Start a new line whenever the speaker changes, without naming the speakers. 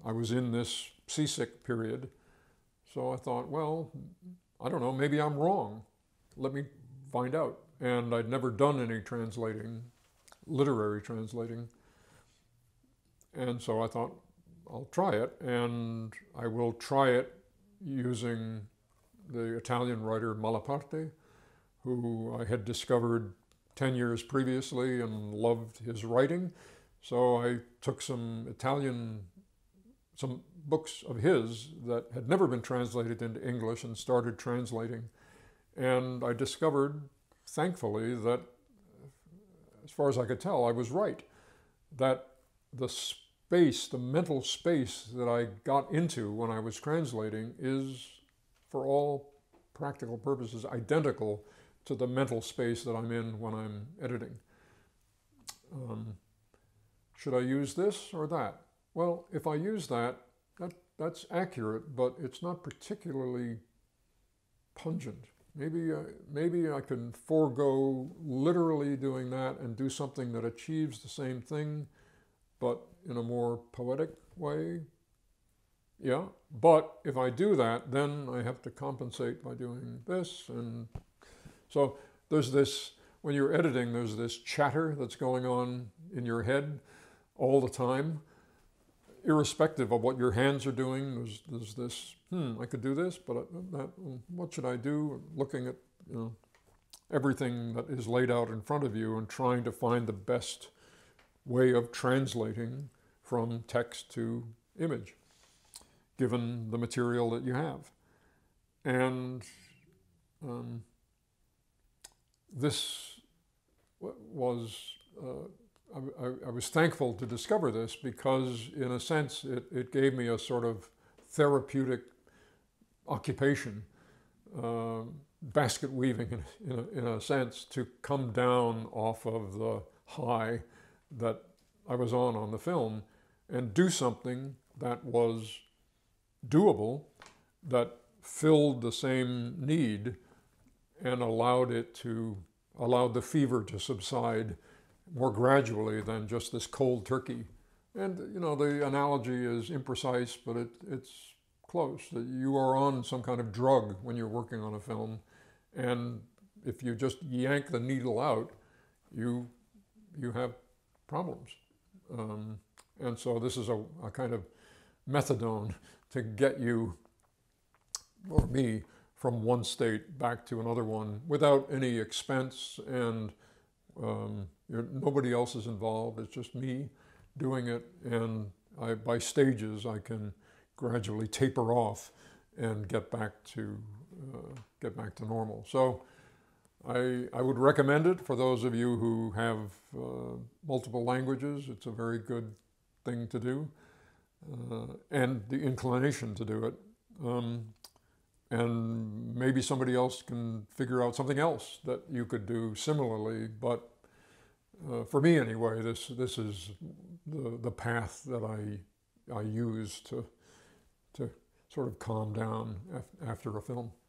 I was in this seasick period. So I thought, well, I don't know, maybe I'm wrong. Let me find out. And I'd never done any translating, literary translating. And so I thought, I'll try it. And I will try it using the Italian writer Malaparte, who I had discovered 10 years previously and loved his writing. So I took some books of his that had never been translated into English and started translating. And I discovered, thankfully, that as far as I could tell, I was right. That the space, the mental space that I got into when I was translating is, for all practical purposes, identical to the mental space that I'm in when I'm editing. Should I use this or that? Well, if I use that's accurate, but it's not particularly pungent. Maybe I can forego literally doing that and do something that achieves the same thing, but in a more poetic way. Yeah, but if I do that, then I have to compensate by doing this. And so there's this, when you're editing, there's this chatter that's going on in your head all the time, irrespective of what your hands are doing. There's this, I could do this, but what should I do? Looking at everything that is laid out in front of you and trying to find the best way of translating from text to image, given the material that you have. And this was, I was thankful to discover this because, in a sense, it gave me a sort of therapeutic occupation, basket weaving in a sense, to come down off of the high that I was on the film and do something that was doable, that filled the same need and allowed the fever to subside more gradually than just this cold turkey. And the analogy is imprecise, but it's close. That you are on some kind of drug when you're working on a film, and if you just yank the needle out, you have problems. And so this is a kind of methadone to get you, or me, from one state back to another one without any expense, and nobody else is involved. It's just me doing it, and by stages I can gradually taper off and get back to normal. So I would recommend it for those of you who have multiple languages. It's a very good thing to do, and the inclination to do it. And maybe somebody else can figure out something else that you could do similarly. But for me anyway, this is the path that I use to sort of calm down after a film.